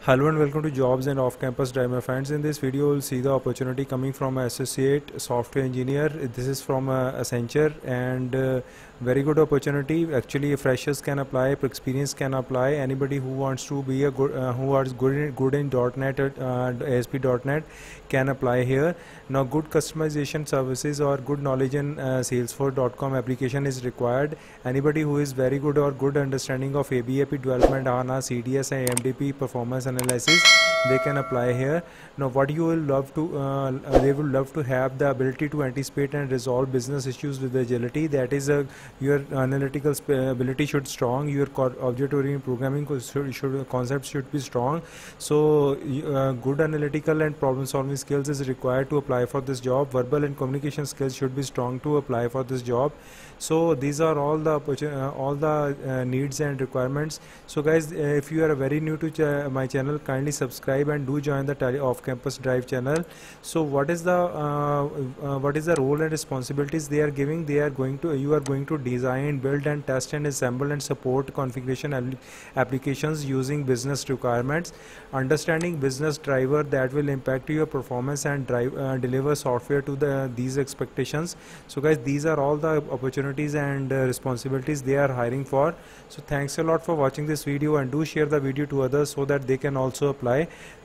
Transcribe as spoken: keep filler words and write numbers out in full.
Hello and welcome to Jobs and Off-Campus Drive, my friends. In this video, you'll see the opportunity coming from associate software engineer. This is from uh, Accenture, and uh, very good opportunity. Actually, freshers can apply, experience can apply. Anybody who wants to be a good, uh, who are good in, good in .NET, uh, A S P dot net, can apply here. Now, good customization services or good knowledge in uh, Salesforce dot com application is required. Anybody who is very good or good understanding of A B A P development, HANA, C D S, and M D P performance analysis, they can apply here. Now what you will love to uh, they will love to have the ability to anticipate and resolve business issues with agility. That is a your analytical ability should strong, your object oriented programming should, should concepts should be strong. So uh, good analytical and problem solving skills is required to apply for this job. Verbal and communication skills should be strong to apply for this job. So these are all the uh, all the uh, needs and requirements. So guys, uh, if you are very new to ch my channel, kindly subscribe and do join the Tally Off Campus Drive channel. So what is the uh, uh, what is the role and responsibilities they are giving? They are going to you are going to design, build and test and assemble and support configuration applications using business requirements, understanding business driver that will impact your performance and drive uh, deliver software to the these expectations. So guys, these are all the opportunities and uh, responsibilities they are hiring for. So thanks a lot for watching this video, and do share the video to others so that they can also apply.